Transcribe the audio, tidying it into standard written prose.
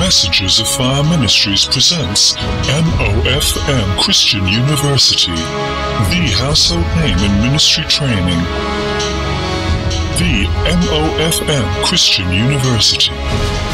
Messengers of Fire Ministries presents MOFM Christian University, the household name in ministry training. The MOFM Christian University.